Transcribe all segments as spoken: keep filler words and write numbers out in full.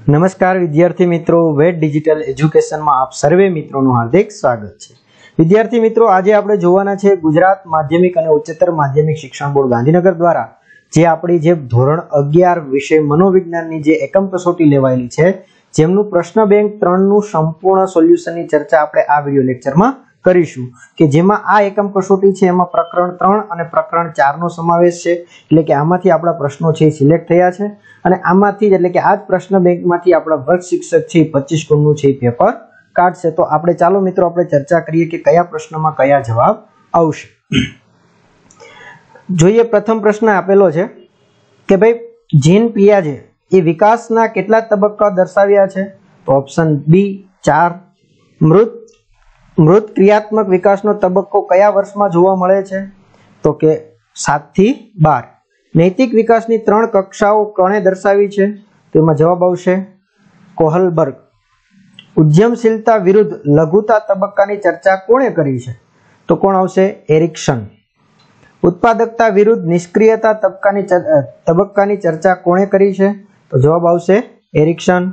नमस्कार विद्यार्थी मित्रों, वेट डिजिटल एज्युकेशन में आप सर्वे मित्रों हार्दिक स्वागत है। विद्यार्थी मित्रों, आज आपणे जोवाना छे गुजरात माध्यमिक अने उच्चतर माध्यमिक शिक्षण बोर्ड गांधीनगर द्वारा जे आपणी जे धोरण अगियार विषय मनोविज्ञाननी जे एकम कसोटी लेवायेली छे, जेमनुं प्रश्न बैंक त्रण नुं संपूर्ण सोल्यूशननी चर्चा आपणे आ विडियो लेक्चरमां करीशुं के जेमां आ एकम कसोटी छे एमां प्रकरण त्रण अने प्रकरण चार नो समावेश छे। એટલે કે આમાંથી આપણા પ્રશ્નો છે સિલેક્ટ થયા છે અને આમાંથી એટલે કે આ જ પ્રશ્ન બેંકમાંથી આપણા વર્ગ શિક્ષક છે પચીસ ગુણનું છે પેપર કાઢશે। તો આપણે ચાલો મિત્રો આપણે ચર્ચા કરીએ કે કયા પ્રશ્નમાં કયા જવાબ આવશે। જોઈએ પ્રથમ પ્રશ્ન આપેલો છે કે ભાઈ જીન પિયાજે એ વિકાસના કેટલા તબક્કા દર્શાવ્યા છે? તો ઓપ્શન બી ચાર। મૃત मृत क्रियात्मक विकास नो तबक्को कया वर्ष में जोवा मळे छे? तो के सात थी बार। नैतिक विकास नी त्रण कक्षाओं कोणे दर्शावी छे? तो एमां जवाब आवशे कोहलबर्ग। उद्यमशीलता विरुद्ध लघुता तबक्कानी चर्चा कोणे करी छे? तो कोण आवशे? एरिक्सन। उत्पादकता विरुद्ध निष्क्रियता तबक्कानी तबक्कानी चर्चा कोणे करी छे? तो जवाब आवशे एरिक्सन।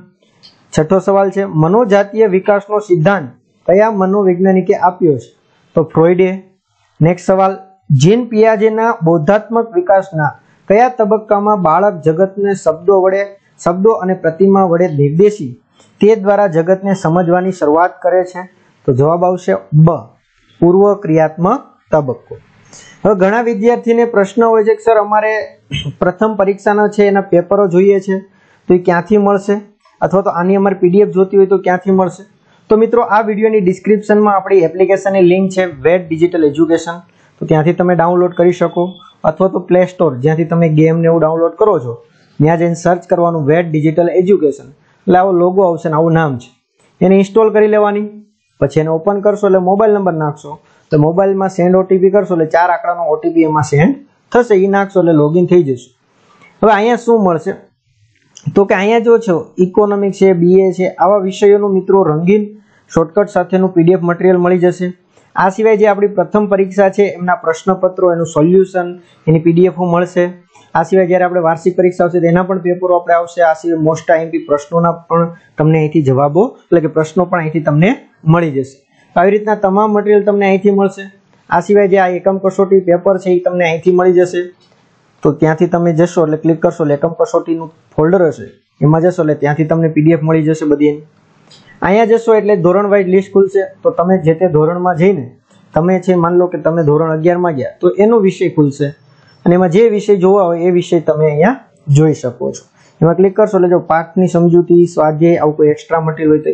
छठो सवाल छे मनोजातीय विकासनो सिद्धांत कया मनोवैज्ञानिके आप्यो छे? तो फ्रॉइडे। नेक्स्ट सवाल जीन पियाजेना बौद्धात्मक विकासना कया तबक्कामां बाळक जगतने शब्दों वडे शब्दों अने प्रतिमा वडे निर्देशी ते द्वारा जगतने समजवानी शरूआत करे छे? तो जवाब आवशे ब पूर्व क्रियात्मक तबक्को। हवे घणा विद्यार्थीने प्रश्न होय छे के सर अमारे प्रथम परीक्षानो छे एना पेपरो जोईए छे तो ए क्यांथी मळशे अथवा तो आनी अमारे पीडीएफ जोती होय तो क्यांथी मळशे? तो मित्रों आ विडियोनी डिस्क्रिप्शन में अपनी एप्लिकेशननी लिंक है वेट डिजिटल एज्युकेशन, तो त्यांथी तमे डाउनलॉड करी शको अथवा तो प्ले स्टोर ज्यांथी तमे गेम ने एवुं डाउनलॉड करो छो त्यां जईने सर्च करवानुं वेट डिजिटल एज्युकेशन એટલે આવો લોગો આવશે ને આવું નામ છે એને ઇન્સ્ટોલ કરી લેવાની। પછી એને ઓપન કરશો એટલે મોબાઈલ નંબર નાખશો તો મોબાઈલમાં સેન્ડ ઓટીપી કરશો એટલે ચાર આંકડાનો ઓટીપી એમાં સેન્ડ થશે, એ નાખશો એટલે લોગિન થઈ જશે। હવે અહીંયા શું મળશે તો કે અહીંયા જો છો ઇકોનોમિક્સ છે, બીએ છે, આવા વિષયોનું મિત્રો રંગીન शॉर्टकट साथेनु पीडीएफ मटीरियल मळी जशे। आ सिवाय जे आपणी प्रथम परीक्षा छे एमना प्रश्नपत्रों एनु सोल्यूशन एनी पीडीएफ मळशे। आ सिवाय ज्यारे आपणे वार्षिक परीक्षा आवशे तेना पण पेपरो आपणे आवशे। आ सिवाय मोस्ट आईएमपी प्रश्नोना पण तमने અહીંથી જવાબો એટલે કે પ્રશ્નો પણ અહીંથી તમને મળી જશે। આવી રીતના તમામ મટીરિયલ તમને અહીંથી મળશે। આ સિવાય જે આ એકમ કસોટી પેપર છે એ તમને અહીંથી મળી જશે। તો ત્યાંથી તમે જશો એટલે ક્લિક કરશો એટલે એકમ કસોટીનું ફોલ્ડર હશે એમાં જશો એટલે ત્યાંથી તમને પીડીએફ મળી જશે બધી। અહીંયા જશો એટલે ધોરણ વાઇઝ લિસ્ટ ખુલશે તો તમે જે તે ધોરણમાં જઈને તમે છે માન લો કે તમે ધોરણ અગિયાર માં ગયા તો એનો વિષય ખુલશે અને એમાં જે વિષય જોવા હોય એ વિષય તમે અહીંયા જોઈ શકો છો। એમાં ક્લિક કરશો એટલે જો પાઠની સમજૂતી, સ્વાધ્યાય, આવું કોઈ એક્સ્ટ્રા મટીરિયલ હોય તો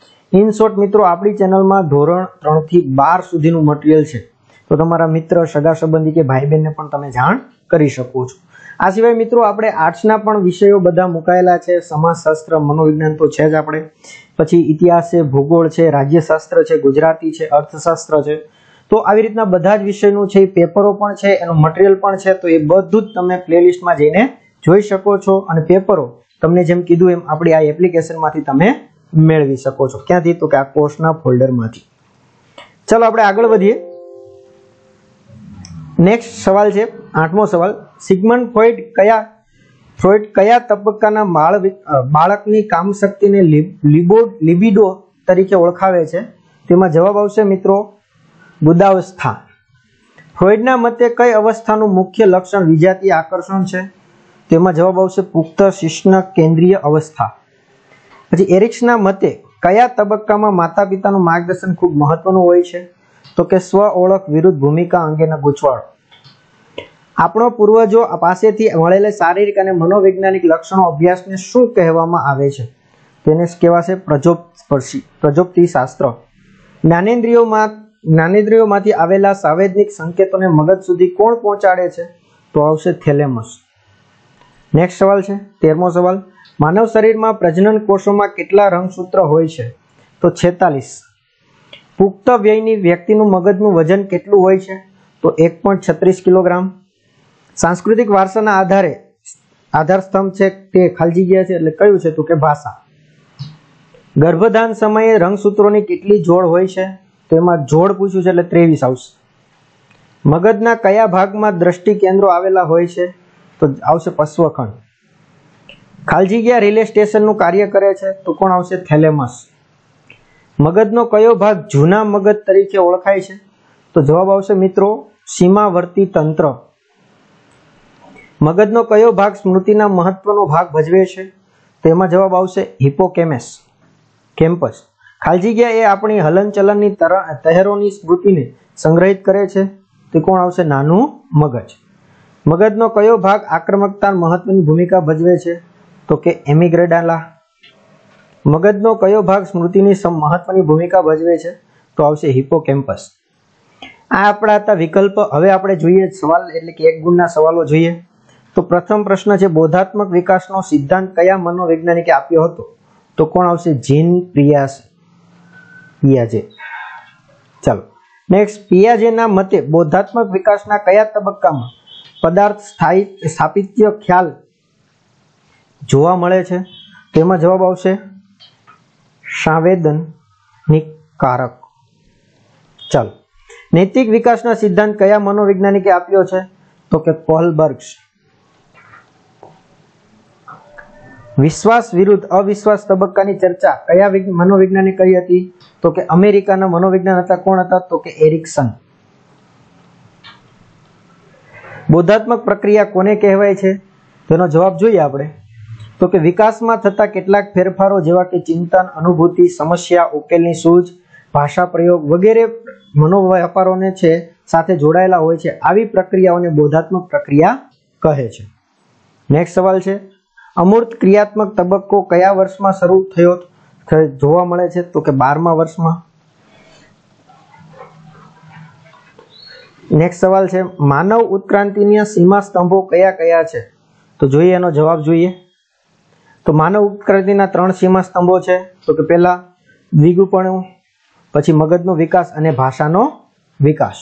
એ ઇન શોર્ટ મિત્રો આપણી ચેનલમાં ધોરણ ત્રણ થી બાર સુધીનું મટીરિયલ છે તો તમારા મિત્ર, સગા સંબંધી કે ભાઈ બહેનને પણ તમે જાણ કરી શકો છો। આ સિવાય મિત્રો આપણે આર્ટ્સના પણ વિષયો બધા મુકાયેલા છે। સમાજશાસ્ત્ર, મનોવિજ્ઞાન તો છે જ આપણે, પછી ઇતિહાસ છે, ભૂગોળ છે, રાજ્યશાસ્ત્ર છે, ગુજરાતી છે, અર્થશાસ્ત્ર છે। તો આવી રીતના બધા જ વિષયનું છે પેપરો પણ છે, એનું મટીરિયલ પણ છે તો એ બધું જ તમે પ્લેલિસ્ટમાં જઈને જોઈ શકો છો અને પેપરો તમને જેમ કીધું એમ આપણી આ એપ્લિકેશનમાંથી તમે મેળવી શકો છો। ક્યાંથી? તો કે આ કોર્સના ફોલ્ડરમાંથી। ચાલો આપણે આગળ વધીએ। નેક્સ્ટ સવાલ છે આઠમો સવાલ સિગમન્ડ ફ્રોઈડ કયા ફ્રોઈડ કયા તબક્કાના બાળ બાળકની કામશક્તિને લિબો લિબિડો તરીકે ઓળખાવે છે? તેમાં જવાબ આવશે મિત્રો બુદ્ધાવસ્થા। ફ્રોઈડના મતે કઈ અવસ્થાનું મુખ્ય લક્ષણ વિજાતીય આકર્ષણ છે? તેમાં જવાબ આવશે પુખ્ત શિશ્ન કેન્દ્રીય અવસ્થા। પછી એરિક્સના મતે કયા તબક્કામાં માતા પિતાનું માર્ગદર્શન ખૂબ મહત્વનું હોય છે? તો કે સ્વ ઓળખ વિરુદ્ધ ભૂમિકા અંગેના ગૂંચવાડો। આપણો પૂર્વજો પાસેથી મળેલા શારીરિક અને મનોવૈજ્ઞાનિક લક્ષણો અભ્યાસને શું કહેવામાં આવે છે? તેને કહેવાશે પ્રજોપસ્પર્શી પ્રજોપતિ શાસ્ત્ર। જ્ઞાનેન્દ્રિયોમાં જ્ઞાનેન્દ્રિયોમાંથી આવેલા સાંવેદનિક સંકેતોને મગજ સુધી કોણ પહોંચાડે છે? તો આવશે થેલેમસ। નેક્સ્ટ સવાલ છે તેરમો સવાલ માનવ શરીરમાં પ્રજનન કોષોમાં કેટલા રંગસૂત્ર હોય છે? તો છેતાલીસ। પુખ્ત વયની વ્યક્તિનું મગજનું વજન કેટલું હોય છે? તો એક પોઈન્ટ છત્રીસ કિલોગ્રામ। सांस्कृतिक वारसाना आधारे आधार स्तंभ છે તે ખાલી જગ્યા છે એટલે કયું છે? તો કે ભાષા। ગર્ભધાન સમયે રંગસૂત્રોની કેટલી જોડ હોય છે? તો એમાં જોડ પૂછ્યું છે એટલે ત્રેવીસ આવશે। મગજના કયા ભાગમાં દ્રષ્ટિ કેન્દ્રો આવેલા હોય છે? તો આવશે પશ્વખંડ। ખાલી જગ્યા રિલે સ્ટેશનનું કાર્ય કરે છે તો કોણ આવશે? થેલેમસ. મગજનો કયો ભાગ જૂના મગજ તરીકે ઓળખાય છે? તો જવાબ આવશે મિત્રો સીમાવર્તી તંત્ર. મગજનો કયો ભાગ સ્મૃતિના મહત્વનો ભાગ ભજવે છે? તો એમાં જવાબ આવશે હિપોકેમ્પસ. કેમ્પસ. ખાલી જગ્યા એ આપણી હલનચલનની તહેરોની સ્મૃતિને સંગ્રહિત કરે છે તે કોણ આવશે? નાનું મગજ. મગજનો કયો ભાગ આક્રમકતા મહત્વની ભૂમિકા ભજવે છે? તો કે એમિગ્રેડાલા. મગજનો કયો ભાગ સ્મૃતિની મહત્વની ભૂમિકા ભજવે છે? તો આવશે હિપોકેમ્પસ. આ આપણા હતા વિકલ્પ. હવે આપણે જોઈએ સવાલ એટલે કે એક ગુણના સવાલો જોઈએ. તો પ્રથમ પ્રશ્ન છે બોધાત્મક વિકાસનો સિદ્ધાંત કયા મનોવૈજ્ઞાનિકે આપ્યો હતો? તો કોણ આવશે? જીન પિયાસે પિયાજે. ચાલો નેક્સ્ટ, પિયાજેના મતે બોધાત્મક વિકાસના કયા તબક્કામાં પદાર્થ સ્થાયી સ્થાપિત્ય ખ્યાલ જોવા મળે છે? તેમાં જવાબ આવશે સંવેદનિક કારક. ચાલો, નૈતિક વિકાસના સિદ્ધાંત કયા મનોવૈજ્ઞાનિકે આપ્યો છે? તો કે કોહલબર્ગ. વિશ્વાસ વિરુદ્ધ અવિશ્વાસ તબક્કાની ચર્ચા કયા મનોવૈજ્ઞાનિકે કરી હતી? તો કે અમેરિકાના મનોવિજ્ઞાન હતા. કોણ હતા? તો કે એરિક્સન. બોધાત્મક પ્રક્રિયા કોને કહેવાય છે? તેનો જવાબ જોઈએ આપણે. તો કે વિકાસમાં થતા કેટલાક ફેરફારો જેવા કે ચિંતન, અનુભૂતિ, સમસ્યા ઉકેલની સૂઝ, ભાષા પ્રયોગ વગેરે મનોવ્યાપારોને છે સાથે જોડાયેલા હોય છે. આવી પ્રક્રિયાઓને બોધાત્મક પ્રક્રિયા કહે છે. નેક્સ્ટ સવાલ છે અમૂર્ત ક્રિયાત્મક તબક્કો કયા વર્ષમાં શરૂ થયો જોવા મળે છે? તો કે બારમા વર્ષમાં. નેક્સ્ટ સવાલ છે માનવ ઉત્ક્રાંતિના સીમા સ્તંભો કયા કયા છે? તો જોઈએ એનો જવાબ જોઈએ. તો માનવ ઉત્ક્રાંતિના ત્રણ સીમા સ્તંભો છે. તો કે પહેલા દ્વિગુપણું, પછી મગજનો વિકાસ અને ભાષાનો વિકાસ.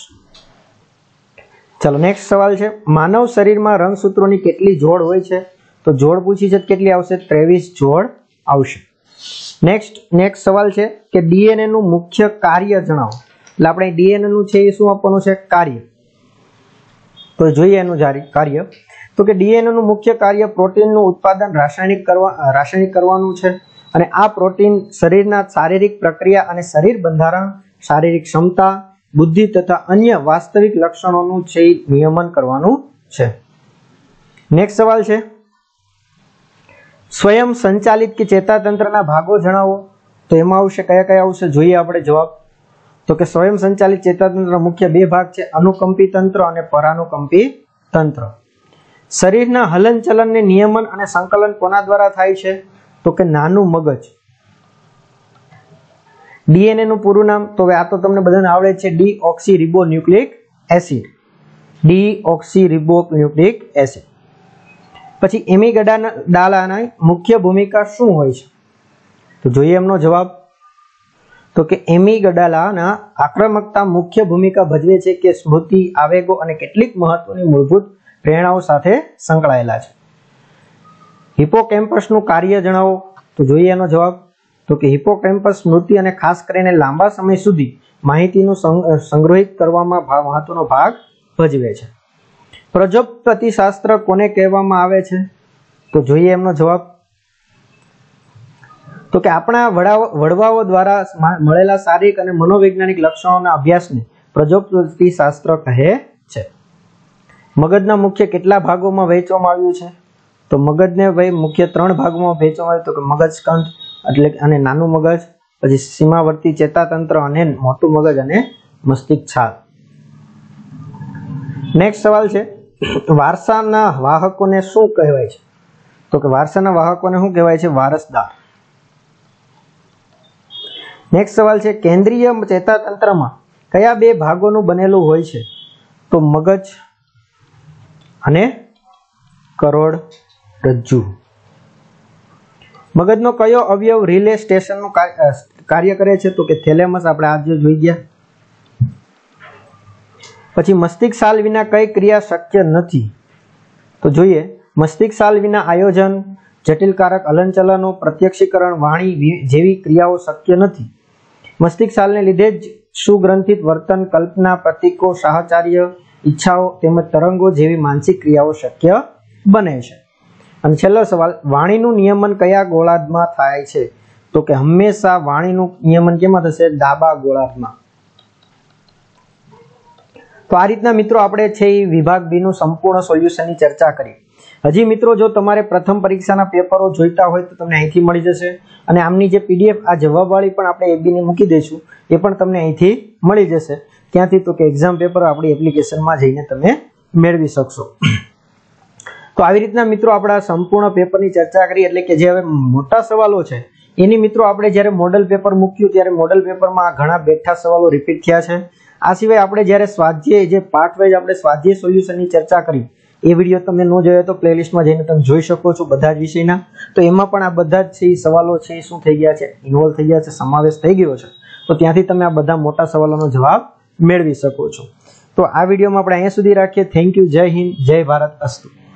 ચલો નેક્સ્ટ સવાલ છે માનવ શરીરમાં રંગસૂત્રોની કેટલી જોડ હોય છે? તો જોડ પૂછી છે કેટલી આવશે? ત્રેવીસ જોડ આવશે. નેક્સ્ટ નેક્સ્ટ સવાલ છે કે ડીએનએ નું મુખ્ય કાર્ય જણાવો. એટલે આપણે ડીએનએ નું છે એ શું આપવાનું છે? કાર્ય. તો જોઈએ એનું કાર્ય. તો કે ડીએનએ નું મુખ્ય કાર્ય પ્રોટીનનું ઉત્પાદન રાસાયણિક કરવા રાસાયણિક કરવાનું છે અને આ પ્રોટીન શરીરના શારીરિક પ્રક્રિયા અને શરીર બંધારણ, શારીરિક ક્ષમતા, બુદ્ધિ તથા અન્ય વાસ્તવિક લક્ષણોનું છે નિયમન કરવાનું છે. નેક્સ્ટ સવાલ છે સ્વયં સંચાલિત કે ચેતાતંત્રના ભાગો જણાવો. તો એમાં આવશે કયા કયા આવશે જોઈએ આપણે જવાબ. તો કે સ્વયં સંચાલિત ચેતાતંત્રના મુખ્ય બે ભાગ છે અનુકંપી તંત્ર અને પરાનુકંપી તંત્ર. શરીરના હલનચલનને નિયમન અને સંકલન કોના દ્વારા થાય છે? તો કે નાનું મગજ. ડીએનએ નું પૂરું નામ તો આ તો તમને બધાને આવડે છે ડીઓક્સીરિબોન્યુક્લિક એસિડ. ડીઓક્સીરિબોન્યુક્લિક એસિડ. પછી એમિગડાલાની મુખ્ય ભૂમિકા શું હોય છે? તો જોઈએ એમનો જવાબ. તો કે એમિગડાલાના આક્રમકતા મુખ્ય ભૂમિકા ભજવે છે કે સ્મૃતિ, આવેગો અને કેટલીક મહત્વની મૂળભૂત પ્રેરણાઓ સાથે સંકળાયેલા છે. હિપોકેમ્પસનું કાર્ય જણાવો. તો જોઈએ એનો જવાબ. તો કે હિપોકેમ્પસ સ્મૃતિ અને ખાસ કરીને લાંબા સમય સુધી માહિતીનું સંગ્રહિત કરવામાં મહત્વનો ભાગ ભજવે છે. પ્રજાપતિશાસ્ત્ર કોને કહેવામાં આવે છે? તો જોઈએ એમનો જવાબ. તો કે આપણા વડવાઓ દ્વારા મળેલા શારીરિક અને મનોવૈજ્ઞાનિક લક્ષણોના અભ્યાસને પ્રજાપતિશાસ્ત્ર કહે છે. મગજના મુખ્ય કેટલા ભાગોમાં વહેંચવામાં આવ્યું છે? તો મગજને ભાઈ મુખ્ય ત્રણ ભાગમાં વહેંચવામાં આવ્યું. તો કે મગજ સ્કંદ એટલે અને નાનું મગજ, પછી સીમાવર્તી ચેતાતંત્ર અને મોટું મગજ અને મસ્તિષ્ક છાલ. નેક્સ્ટ સવાલ છે વારસાના વાહકોને શું કહેવાય છે? તો કે વારસાના વાહકોને શું કહેવાય છે? વારસદાર. નેક્સ્ટ સવાલ છે કેન્દ્રીય ચેતાતંત્રમાં કયા બે ભાગોનું બનેલું હોય છે? તો મગજ અને કરોડરજ્જુ. મગજનો કયો અવયવ રિલે સ્ટેશનનું કાર્ય કરે છે? તો કે થેલેમસ. આપણે આજે જોઈ ગયા. પછી મસ્તિષ્ક સાલ વિના કઈ ક્રિયા શક્ય નથી? તો જોઈએ મસ્તિષ્ક સાલ વિના આયોજન, જટિલકારક હલનચલનો, પ્રત્યક્ષીકરણ, વાણી જેવી ક્રિયાઓ શક્ય નથી. મસ્તિષ્ક સાલને લીધે જ સુગ્રંથિત વર્તન, કલ્પના, પ્રતીકો, સાહચર્ય, ઈચ્છાઓ તેમજ તરંગો જેવી માનસિક ક્રિયાઓ શક્ય બને છે. અને છેલ્લો સવાલ, વાણીનું નિયમન કયા ગોળાર્ધમાં થાય છે? તો કે હંમેશા વાણીનું નિયમન કેમાં થશે? ડાબા ગોળાર્ધમાં. તો આ રીતના મિત્રો આપણે છે એ વિભાગ બી નું સંપૂર્ણ સોલ્યુશનની ચર્ચા કરી. હજી મિત્રો જો તમારે પ્રથમ પરીક્ષાના પેપરો જોઈતા હોય તો તમને અહીંથી મળી જશે, અને આમની જે પીડીએફ આ જવાબવાળી પણ આપણે એબી ને મૂકી દઈશું, એ પણ તમને અહીંથી મળી જશે. ક્યાંથી? તો કે એક્ઝામ પેપર આપણી એપ્લિકેશનમાં જઈને તમે મેળવી શકશો. તો આવી રીતના મિત્રો આપણા સંપૂર્ણ પેપરની ચર્ચા કરી, એટલે કે જે હવે મોટા સવાલો છે એની મિત્રો આપણે જ્યારે મોડલ પેપર મૂક્યું ત્યારે મોડલ પેપરમાં ઘણા બેઠા સવાલો રિપીટ થયા છે. આ સિવાય આપણે જ્યારે સ્વાધ્યાય જે પાર્ટ વાઇઝ આપણે સ્વાધ્યાય સોલ્યુશનની ચર્ચા કરી, એ વિડીયો તમે ન જોયો તો પ્લેલિસ્ટમાં જઈને તમે જોઈ શકો છો બધા જ વિષયના. તો એમાં પણ આ બધા જ છે સવાલો છે શું થઈ ગયા છે? ઇન્વોલ્વ થઈ ગયા છે, સમાવેશ થઈ ગયો છે. તો ત્યાંથી તમે આ બધા મોટા સવાલોનો જવાબ મેળવી શકો છો. તો આ વિડીયોમાં આપણે અહીંયા સુધી રાખીએ. Thank you. જય હિન્દ, જય ભારત. અસ્તુ.